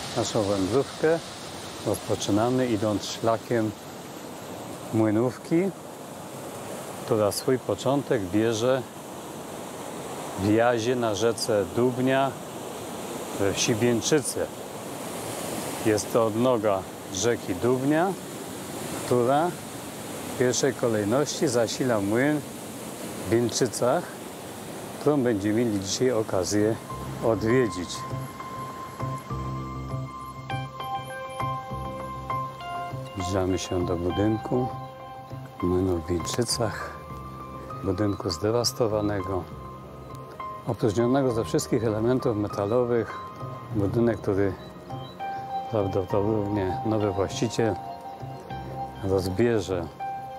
Naszą wędrówkę rozpoczynamy idąc szlakiem Młynówki, która swój początek bierze w jazie na rzece Dubnia we wsi Bieńczyce. Jest to odnoga rzeki Dubnia, która w pierwszej kolejności zasila młyn w Bieńczycach, którą będziemy mieli dzisiaj okazję odwiedzić. Zbliżamy się do budynku młynu w Bieńczycach, budynku zdewastowanego, opróżnionego ze wszystkich elementów metalowych. Budynek, który prawdopodobnie nowy właściciel rozbierze.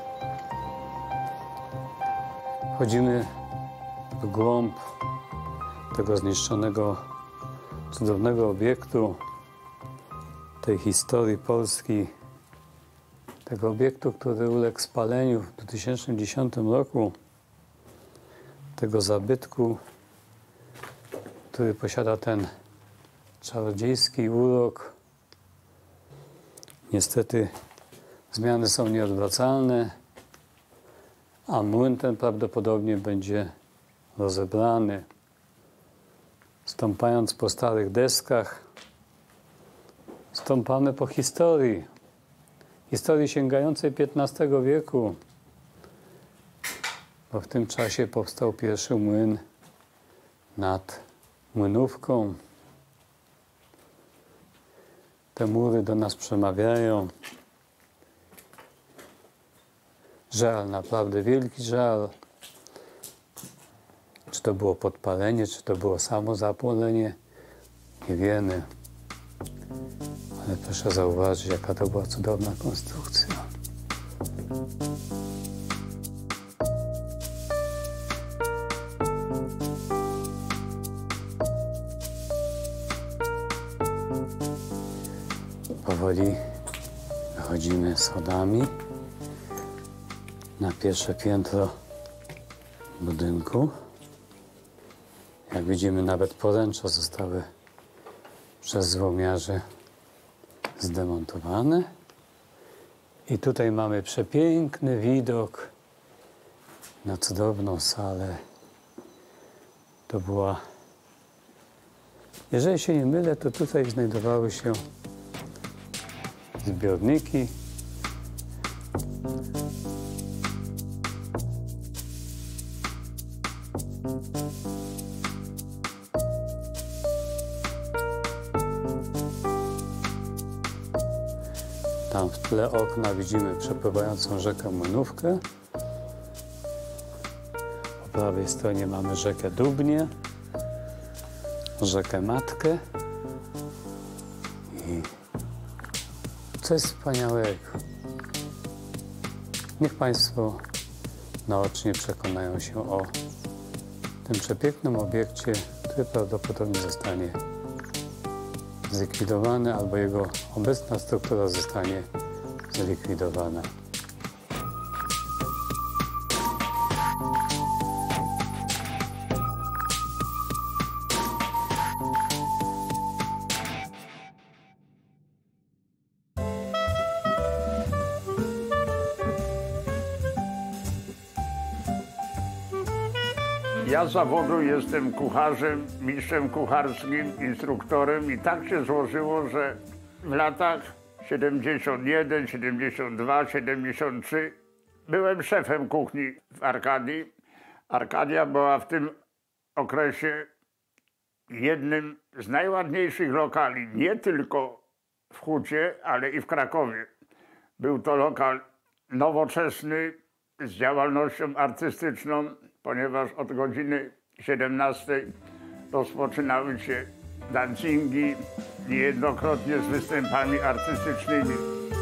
Wchodzimy w głąb tego zniszczonego, cudownego obiektu, tej historii Polski, tego obiektu, który uległ spaleniu w 2010 roku, tego zabytku, który posiada ten czarodziejski urok. Niestety zmiany są nieodwracalne, a młyn ten prawdopodobnie będzie rozebrany. Stąpając po starych deskach, stąpamy po historii sięgającej XV wieku, bo w tym czasie powstał pierwszy młyn nad Młynówką. Te mury do nas przemawiają. Żal, naprawdę wielki żal. Czy to było podpalenie, czy to było samo zapłonenie, nie wiemy. Ale proszę zauważyć, jaka to była cudowna konstrukcja. Powoli wychodzimy schodami na pierwsze piętro budynku. Jak widzimy, nawet poręcza zostały przez złomiarzy zdemontowane. I tutaj mamy przepiękny widok na cudowną salę. To była, jeżeli się nie mylę, to tutaj znajdowały się zbiorniki. Tam w tle okna widzimy przepływającą rzekę Młynówkę. Po prawej stronie mamy rzekę Dubnię, rzekę Matkę i coś wspaniałego. Niech Państwo naocznie przekonają się o tym przepięknym obiekcie, który prawdopodobnie zostanie zlikwidowany, albo jego obecna struktura zostanie zlikwidowana. Ja z zawodu jestem kucharzem, mistrzem kucharskim, instruktorem i tak się złożyło, że w latach 71, 72, 73 byłem szefem kuchni w Arkadii. Arkadia była w tym okresie jednym z najładniejszych lokali, nie tylko w Hucie, ale i w Krakowie. Był to lokal nowoczesny, z działalnością artystyczną, ponieważ od godziny 17 rozpoczynały się dancingi, niejednokrotnie z występami artystycznymi.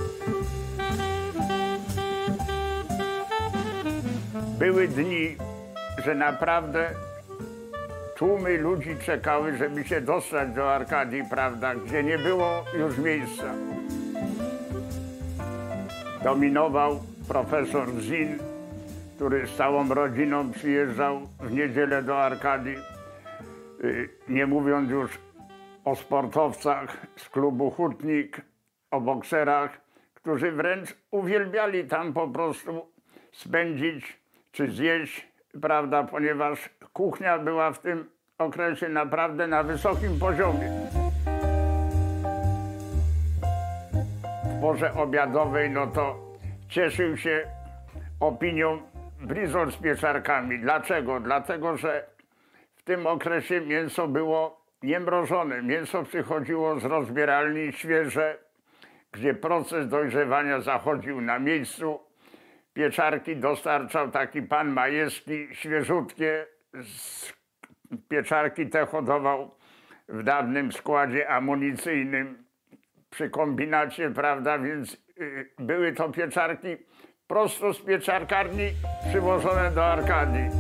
Były dni, że naprawdę tłumy ludzi czekały, żeby się dostać do Arkadii, prawda, gdzie nie było już miejsca. Dominował profesor Zin, który z całą rodziną przyjeżdżał w niedzielę do Arkadii, nie mówiąc już o sportowcach z klubu Hutnik, o bokserach, którzy wręcz uwielbiali tam po prostu spędzić czy zjeść, prawda, ponieważ kuchnia była w tym okresie naprawdę na wysokim poziomie. W porze obiadowej, no to cieszył się opinią bryzol z pieczarkami. Dlaczego? Dlatego, że w tym okresie mięso było niemrożone. Mięso przychodziło z rozbieralni świeże, gdzie proces dojrzewania zachodził na miejscu. Pieczarki dostarczał taki pan Majewski, świeżutkie. Pieczarki te hodował w dawnym składzie amunicyjnym przy kombinacie, prawda, więc były to pieczarki prosto z pieczarkarni przywożone do Arkadii.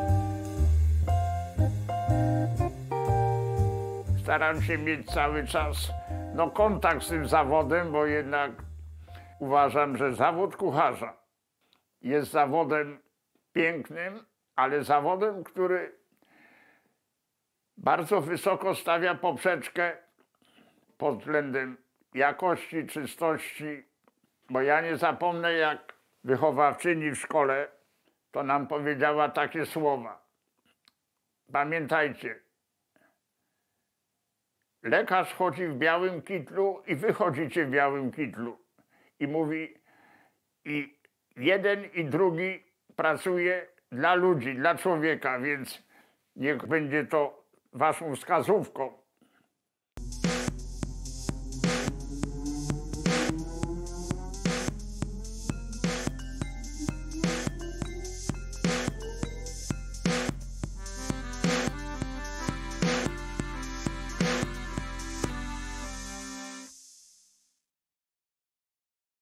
Staram się mieć cały czas kontakt z tym zawodem, bo jednak uważam, że zawód kucharza jest zawodem pięknym, ale zawodem, który bardzo wysoko stawia poprzeczkę pod względem jakości, czystości, bo ja nie zapomnę, jak wychowawczyni w szkole to nam powiedziała takie słowa. Pamiętajcie, lekarz chodzi w białym kitlu i wy chodzicie w białym kitlu. I mówi, i jeden i drugi pracuje dla ludzi, dla człowieka, więc niech będzie to waszą wskazówką.